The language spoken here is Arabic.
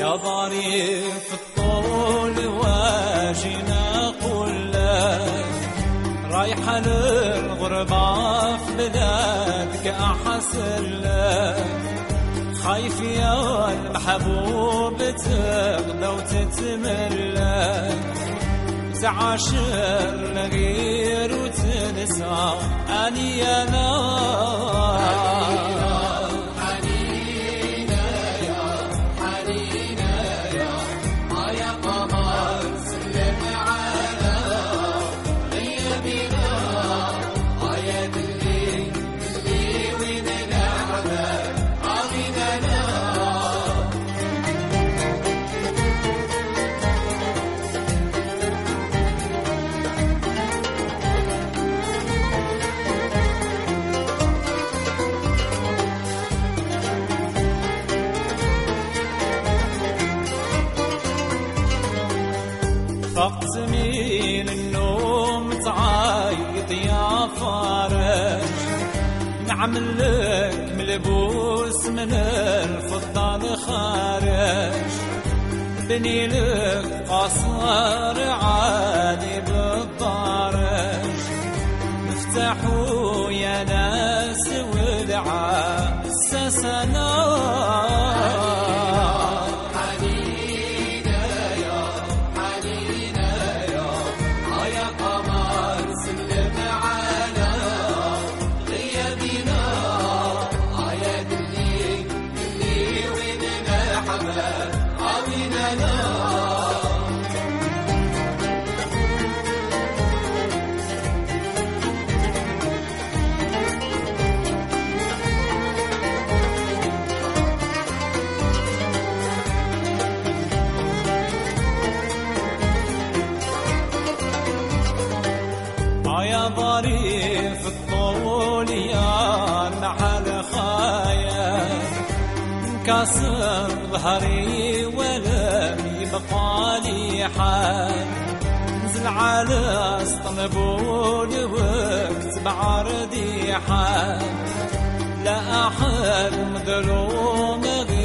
ظريف الطول واجينا قول رايحة للغربة في بلادك أحسن لك خايف يا المحبوب تغدى وتتملك تعاشر لغير وتنسى أني أنا فقت من النوم تعايط يا فارج نعمل لك ملبوس من الفضة خارج بني لك قصر عالي بالضرج افتحوا يا ناس ودعا السسنا ظريف الطول يا نحل خايا انكسر ظهري ولم يبقى لي حال نزل على اسطنبول واكتب عرضي حال لا أحد مظلوم